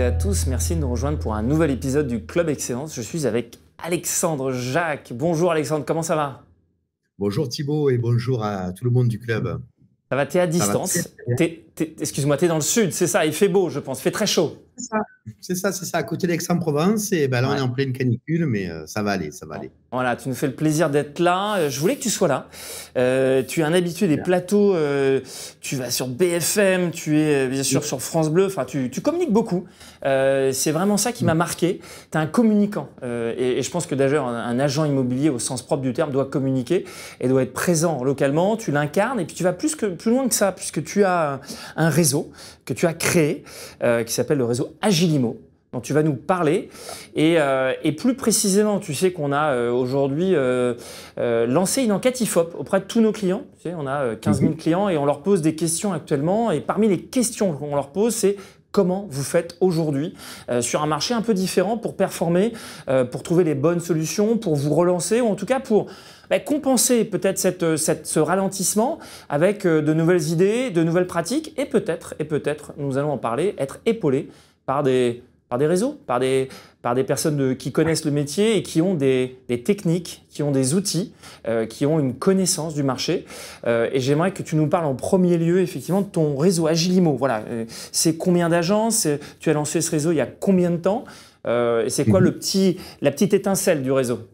et à tous, merci de nous rejoindre pour un nouvel épisode du Club Excellence. Je suis avec Alexandre Jacques. Bonjour Alexandre, comment ça va? Bonjour Thibaut et bonjour à tout le monde du club. Ça va, t'es à Ça va très distance. très bien. Excuse-moi, t'es dans le sud, c'est ça, il fait beau je pense, il fait très chaud. C'est ça, c'est ça, à côté d'Aix-en-Provence. Et ben là, on est Ouais. en pleine canicule, mais ça va aller, ça va Bon, aller. voilà, tu nous fais le plaisir d'être là. Je voulais que tu sois là. Tu es un habitué des Bien. plateaux. Tu vas sur BFM, tu es bien sûr sur France Bleu. Enfin, tu communiques beaucoup. C'est vraiment ça qui m'a marqué. Tu es un communicant. Et je pense que d'ailleurs, un agent immobilier au sens propre du terme doit communiquer et doit être présent localement. Tu l'incarnes et puis tu vas plus loin que ça, puisque tu as un réseau que tu as créé qui s'appelle le réseau Agilimo, dont tu vas nous parler. Et plus précisément, tu sais qu'on a aujourd'hui lancé une enquête IFOP auprès de tous nos clients. Tu sais, on a 15 000 clients et on leur pose des questions actuellement. Et parmi les questions qu'on leur pose, c'est comment vous faites aujourd'hui sur un marché un peu différent pour performer, pour trouver les bonnes solutions, pour vous relancer ou en tout cas pour compenser peut-être ce ralentissement avec de nouvelles idées, de nouvelles pratiques et peut-être, nous allons en parler, être épaulés par des réseaux, par des personnes qui connaissent le métier et qui ont des techniques, qui ont des outils, qui ont une connaissance du marché. Et j'aimerais que tu nous parles en premier lieu effectivement de ton réseau Agilimo. Voilà, c'est combien d'agences? Tu as lancé ce réseau il y a combien de temps? Et c'est quoi la petite étincelle du réseau?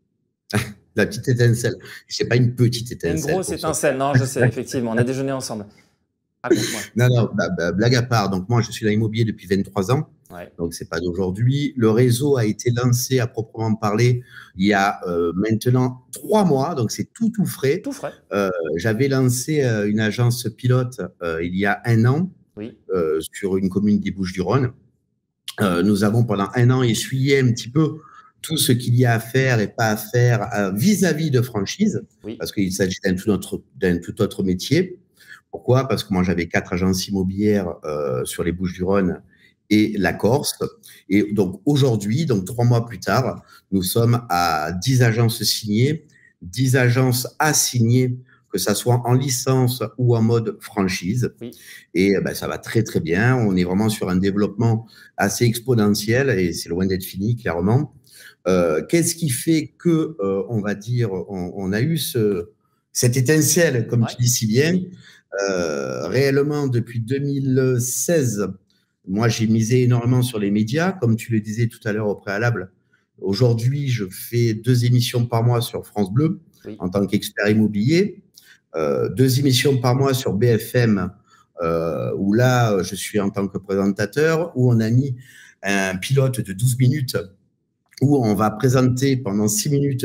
La petite étincelle. C'est pas une petite Une étincelle grosse pour ça. étincelle, non, je sais, effectivement. On a déjeuné ensemble. Raconte-moi. Non, non, blague à part. Donc moi, je suis dans l'immobilier depuis 23 ans. Ouais. Donc c'est pas d'aujourd'hui. Le réseau a été lancé à proprement parler il y a maintenant 3 mois. Donc c'est tout frais. Tout frais. J'avais lancé une agence pilote il y a 1 an Oui. sur une commune des Bouches-du-Rhône. Nous avons pendant 1 an essuyé un petit peu tout ce qu'il y a à faire et pas à faire vis-à-vis de franchise, Oui. parce qu'il s'agit d'un tout autre métier. Pourquoi? Parce que moi, j'avais 4 agences immobilières sur les Bouches-du-Rhône et la Corse. Et donc aujourd'hui, donc 3 mois plus tard, nous sommes à 10 agences signées, 10 agences assignées, que ça soit en licence ou en mode franchise. Oui. Et ça va très très bien. On est vraiment sur un développement assez exponentiel et c'est loin d'être fini, clairement. Qu'est-ce qui fait que, on va dire, on a eu cette étincelle, comme tu dis si bien, réellement depuis 2016. Moi, j'ai misé énormément sur les médias, comme tu le disais tout à l'heure au préalable. Aujourd'hui, je fais 2 émissions par mois sur France Bleu en tant qu'expert immobilier, 2 émissions par mois sur BFM, où là, je suis en tant que présentateur, où on a mis un pilote de 12 minutes où on va présenter pendant 6 minutes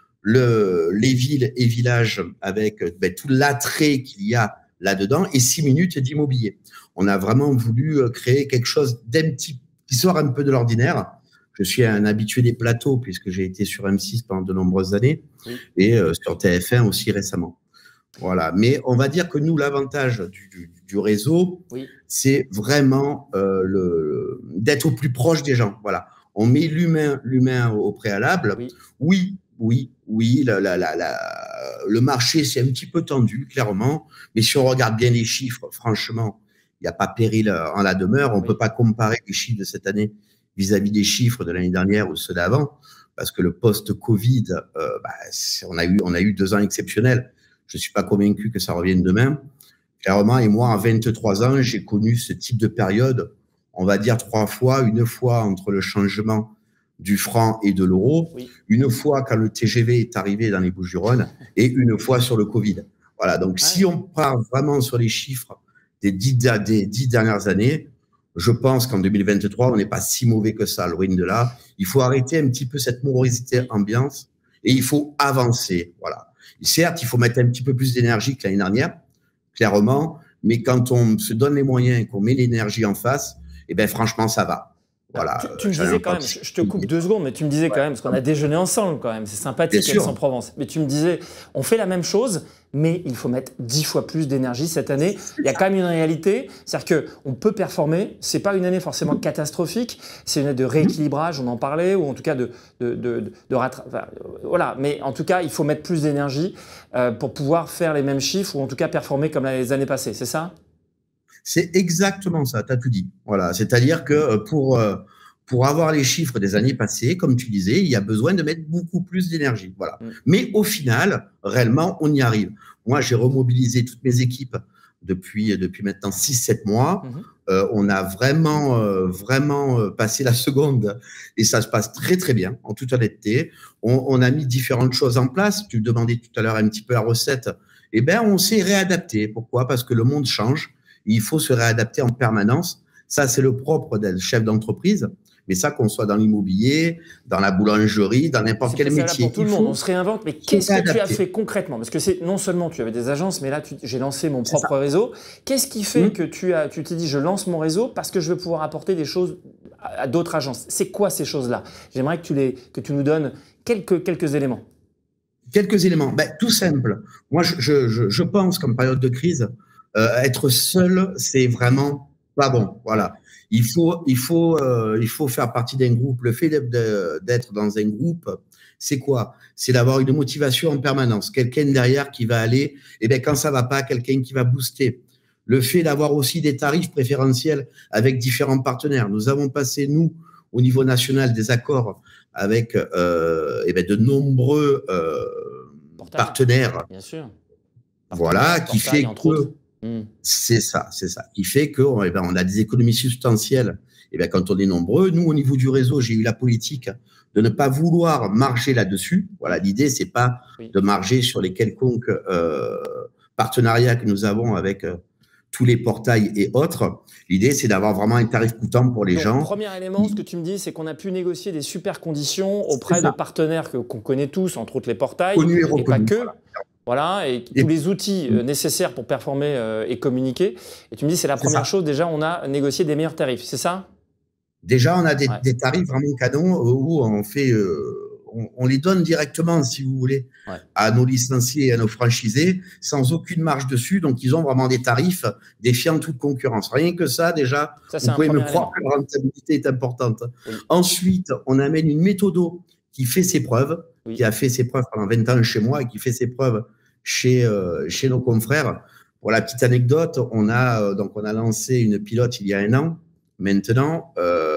les villes et villages avec tout l'attrait qu'il y a là-dedans et 6 minutes d'immobilier. On a vraiment voulu créer quelque chose qui sort un peu de l'ordinaire. Je suis un habitué des plateaux puisque j'ai été sur M6 pendant de nombreuses années et sur TF1 aussi récemment. Voilà. Mais on va dire que nous, l'avantage du réseau, c'est vraiment d'être au plus proche des gens. Voilà. On met l'humain au préalable. Oui, le marché, c'est un petit peu tendu, clairement. Mais si on regarde bien les chiffres, franchement, il n'y a pas péril en la demeure. On ne peut pas comparer les chiffres de cette année vis-à-vis des chiffres de l'année dernière ou ceux d'avant, parce que le post-Covid, on a eu 2 ans exceptionnels. Je ne suis pas convaincu que ça revienne demain. Clairement, et moi, à 23 ans, j'ai connu ce type de période, on va dire 3 fois, une fois entre le changement du franc et de l'euro, une fois quand le TGV est arrivé dans les Bouches-du-Rhône et une fois sur le Covid. Voilà, donc si on part vraiment sur les chiffres des 10 dernières années, je pense qu'en 2023, on n'est pas si mauvais que ça, loin de là. Il faut arrêter un petit peu cette morosité ambiance et il faut avancer. Voilà. Certes, il faut mettre un petit peu plus d'énergie que l'année dernière, clairement, mais quand on se donne les moyens et qu'on met l'énergie en face, eh ben franchement, ça va. Voilà. Tu me disais quand même, je te coupe 2 secondes, mais tu me disais quand même, parce qu'on a déjeuné ensemble quand même, c'est sympathique Aix-en-Provence, mais tu me disais, on fait la même chose, mais il faut mettre 10 fois plus d'énergie cette année. Il y a quand même une réalité, c'est-à-dire qu'on peut performer, c'est pas une année forcément catastrophique, c'est une année de rééquilibrage, on en parlait, ou en tout cas de rattrapage. Voilà, mais en tout cas, il faut mettre plus d'énergie pour pouvoir faire les mêmes chiffres, ou en tout cas performer comme les années passées, c'est ça ? C'est exactement ça, tu as tout dit. Voilà, c'est-à-dire que pour avoir les chiffres des années passées, comme tu disais, il y a besoin de mettre beaucoup plus d'énergie. Voilà. Mais au final, réellement, on y arrive. Moi, j'ai remobilisé toutes mes équipes depuis maintenant 6-7 mois. On a vraiment passé la seconde et ça se passe très, très bien, en toute honnêteté. On a mis différentes choses en place. Tu demandais tout à l'heure un petit peu la recette. Eh bien, on s'est réadapté. Pourquoi? Parce que le monde change. Il faut se réadapter en permanence. Ça, c'est le propre d'un chef d'entreprise. Mais ça, qu'on soit dans l'immobilier, dans la boulangerie, dans n'importe quel métier. Pour tout le monde, on se réinvente. Mais qu'est-ce que tu as fait concrètement? Parce que c'est non seulement tu avais des agences, mais là, j'ai lancé mon propre réseau. Qu'est-ce qui fait que tu t'es dit, je lance mon réseau parce que je veux pouvoir apporter des choses à d'autres agences? C'est quoi ces choses-là? J'aimerais que tu nous donnes quelques éléments. Quelques éléments. Ben, tout simple. Moi, je pense qu'en période de crise, être seul, c'est vraiment pas bon. Voilà. Il faut faire partie d'un groupe. Le fait d'être dans un groupe, c'est quoi? C'est d'avoir une motivation en permanence. Quelqu'un derrière qui va aller, et bien quand ça va pas, quelqu'un qui va booster. Le fait d'avoir aussi des tarifs préférentiels avec différents partenaires. Nous avons passé, nous, au niveau national, des accords avec de nombreux partenaires. Bien sûr. Voilà, qui fait que c'est ça, qui fait que on a des économies substantielles. Quand on est nombreux, nous au niveau du réseau, j'ai eu la politique de ne pas vouloir marger là-dessus. Voilà, l'idée c'est pas de marger sur les quelconques partenariats que nous avons avec tous les portails et autres. L'idée, c'est d'avoir vraiment un tarif coûtant pour les gens. Premier élément, ce que tu me dis, c'est qu'on a pu négocier des super conditions auprès de partenaires qu'on connaît tous, entre autres les portails, connus et reconnus, et pas que. Voilà. Et tous les outils nécessaires pour performer et communiquer. Et tu me dis, c'est la première chose, déjà, on a négocié des meilleurs tarifs, c'est ça? Déjà, on a des tarifs vraiment canons où on les donne directement, si vous voulez, à nos licenciés et à nos franchisés, sans aucune marge dessus. Donc, ils ont vraiment des tarifs défiant toute concurrence. Rien que ça, déjà, vous pouvez me croire que la rentabilité est importante. Ensuite, on amène une méthodo qui fait ses preuves, qui a fait ses preuves pendant 20 ans chez moi et qui fait ses preuves chez nos confrères. Pour la petite anecdote, on a lancé une pilote il y a 1 an. Maintenant,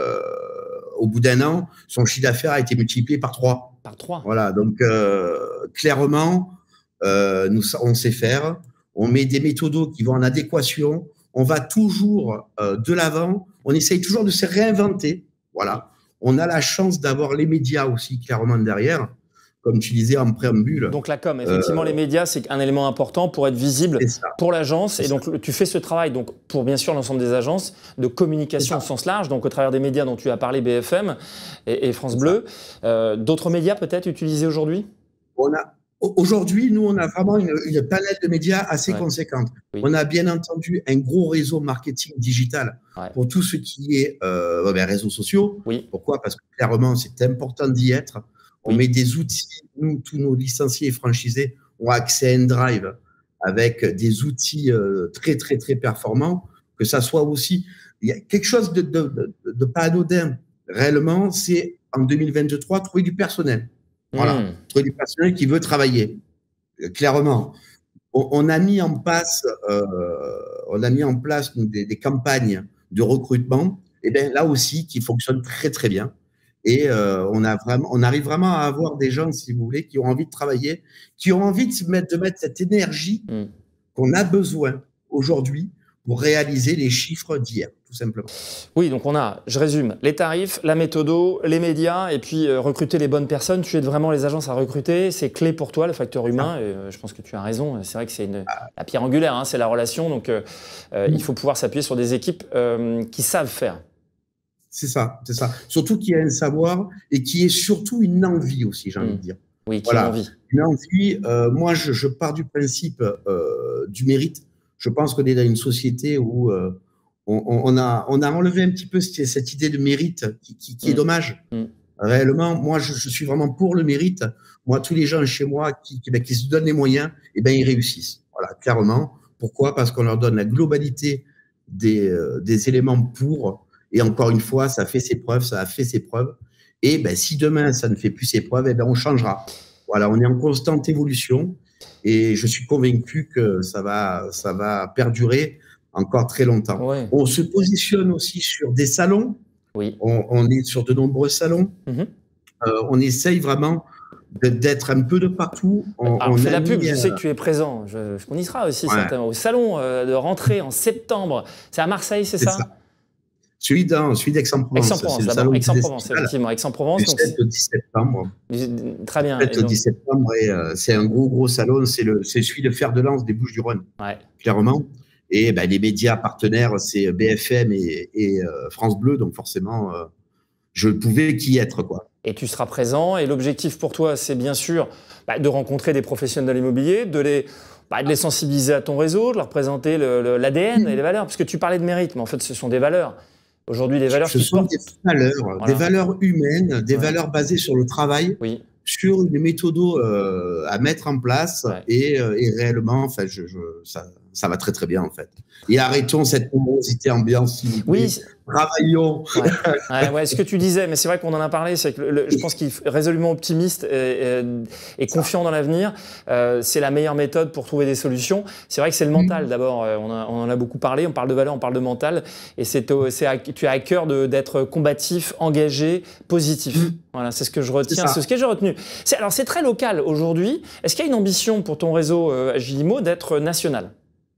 au bout d'1 an, son chiffre d'affaires a été multiplié par 3. Par 3. Voilà, donc clairement, on sait faire. On met des méthodos qui vont en adéquation. On va toujours de l'avant. On essaye toujours de se réinventer. Voilà. On a la chance d'avoir les médias aussi clairement derrière, comme tu disais en préambule. Donc la com, effectivement, les médias, c'est un élément important pour être visible pour l'agence. Et donc, tu fais ce travail donc, pour bien sûr l'ensemble des agences de communication au sens large, donc au travers des médias dont tu as parlé, BFM et France Bleu. D'autres médias peut-être utilisés aujourd'hui? Aujourd'hui, nous, on a vraiment une palette de médias assez conséquente. On a bien entendu un gros réseau marketing digital pour tout ce qui est réseaux sociaux. Pourquoi? Parce que clairement, c'est important d'y être. On met des outils, nous, tous nos licenciés et franchisés ont accès à N-Drive avec des outils très, très, très performants, que ça soit aussi… Il y a quelque chose de pas anodin, réellement, c'est en 2023, trouver du personnel. Voilà, trouver du personnel qui veut travailler, clairement. On a mis en place des campagnes de recrutement, et bien là aussi, qui fonctionnent très, très bien. Et on arrive vraiment à avoir des gens, si vous voulez, qui ont envie de travailler, qui ont envie de mettre cette énergie qu'on a besoin aujourd'hui pour réaliser les chiffres d'hier, tout simplement. Oui, donc je résume, les tarifs, la méthodo, les médias, et puis recruter les bonnes personnes. Tu aides vraiment les agences à recruter, c'est clé pour toi, le facteur humain, et je pense que tu as raison. C'est vrai que c'est la pierre angulaire, hein, c'est la relation, donc il faut pouvoir s'appuyer sur des équipes qui savent faire. C'est ça. Surtout qu'il y a un savoir et qui est surtout une envie aussi, j'ai envie de dire. Oui, qui a envie. Une envie. Moi, je pars du principe du mérite. Je pense qu'on est dans une société où on a enlevé un petit peu cette idée de mérite qui est dommage. Réellement, moi, je suis vraiment pour le mérite. Moi, tous les gens chez moi qui se donnent les moyens, ils réussissent. Voilà, clairement. Pourquoi? Parce qu'on leur donne la globalité des éléments pour… Et encore une fois, ça a fait ses preuves. Et si demain, ça ne fait plus ses preuves, on changera. Voilà, on est en constante évolution et je suis convaincu que ça va perdurer encore très longtemps. Ouais. On se positionne aussi sur des salons. Oui. On est sur de nombreux salons. On essaye vraiment d'être un peu de partout. Alors, fais la pub, je sais que tu es présent. On y sera aussi, certainement. Au salon de rentrée en septembre. C'est à Marseille, c'est ça? Celui d'Aix-en-Provence. Aix-en-Provence, d'abord. Aix-en-Provence, effectivement. Aix-en-Provence. Du 7 au 10 septembre. Très bien. Du 7 au 10 septembre, et c'est un gros salon. C'est celui de fer de lance des Bouches-du-Rhône, clairement. Et les médias partenaires, c'est BFM et France Bleu. Donc forcément, je ne pouvais qu'y être, quoi. Et tu seras présent. Et l'objectif pour toi, c'est bien sûr de rencontrer des professionnels de l'immobilier, de les sensibiliser à ton réseau, de leur présenter l'ADN et les valeurs. Parce que tu parlais de mérite, mais en fait, ce sont des valeurs. Aujourd'hui, des valeurs qui sont des valeurs, voilà. Des valeurs humaines, des valeurs basées sur le travail, sur une méthode à mettre en place et réellement, enfin, ça va très bien en fait. Et arrêtons cette morosité ambiance. Travaillons. Ce que tu disais, mais c'est vrai qu'on en a parlé, c'est que je pense qu'il est résolument optimiste et confiant dans l'avenir. C'est la meilleure méthode pour trouver des solutions. C'est vrai que c'est le mental d'abord. On en a beaucoup parlé. On parle de valeur, on parle de mental. Et tu as à cœur d'être combatif, engagé, positif. Voilà, c'est ce que je retiens. C'est ce que j'ai retenu. Alors c'est très local aujourd'hui. Est-ce qu'il y a une ambition pour ton réseau Agilimo d'être national?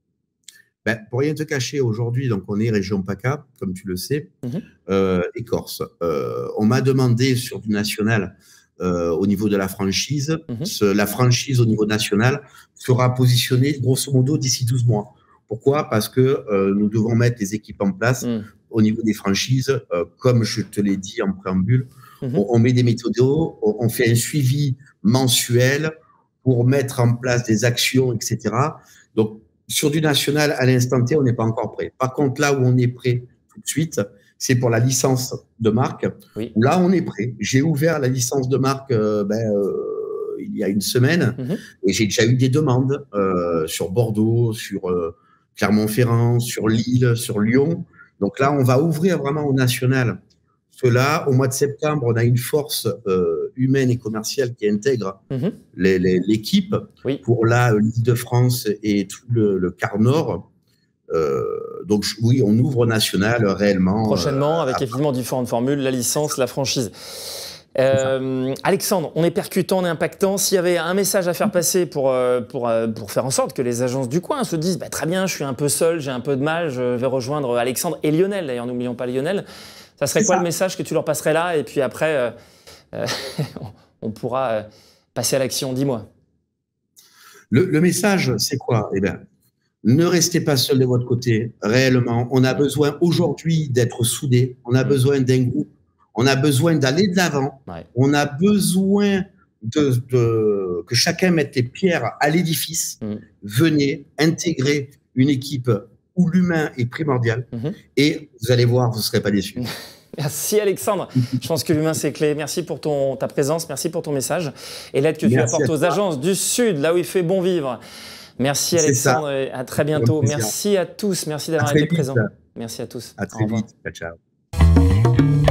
Pour rien te cacher, aujourd'hui, donc on est région PACA, comme tu le sais, et Corse. On m'a demandé sur du national, au niveau de la franchise, la franchise au niveau national sera positionnée grosso modo d'ici 12 mois. Pourquoi? Parce que nous devons mettre les équipes en place au niveau des franchises, comme je te l'ai dit en préambule. On met des méthodos, on fait un suivi mensuel pour mettre en place des actions, etc. Donc, sur du national, à l'instant T, on n'est pas encore prêt. Par contre, là où on est prêt tout de suite, c'est pour la licence de marque. Là, on est prêt. J'ai ouvert la licence de marque il y a une semaine et j'ai déjà eu des demandes sur Bordeaux, sur Clermont-Ferrand, sur Lille, sur Lyon. Donc là, on va ouvrir vraiment au national. Cela, au mois de septembre, on a une force humaine et commerciale qui intègre l'équipe pour l'Île-de-France et tout le quart nord. Donc oui, on ouvre national réellement. Prochainement, avec évidemment différentes formules, la licence, la franchise. Alexandre, on est percutant, on est impactant. S'il y avait un message à faire passer pour faire en sorte que les agences du coin se disent très bien, je suis un peu seul, j'ai un peu de mal, je vais rejoindre Alexandre et Lionel, d'ailleurs n'oublions pas Lionel. Ça serait quoi le message que tu leur passerais là? Et puis après, on pourra passer à l'action. Dis-moi. Le message, c'est quoi? Eh bien, ne restez pas seul de votre côté. Réellement, on a besoin aujourd'hui d'être soudés. On a besoin d'un groupe. On a besoin d'aller de l'avant. On a besoin que chacun mette les pierres à l'édifice. Venez intégrer une équipe où l'humain est primordial. Et vous allez voir, vous ne serez pas déçus. Merci Alexandre. Je pense que l'humain c'est clé. Merci pour ta présence, merci pour ton message et l'aide que tu apportes aux agences du Sud, là où il fait bon vivre. Merci Alexandre et à très bientôt. Merci à tous, merci d'avoir été présents. Merci à tous. À très vite. Ciao.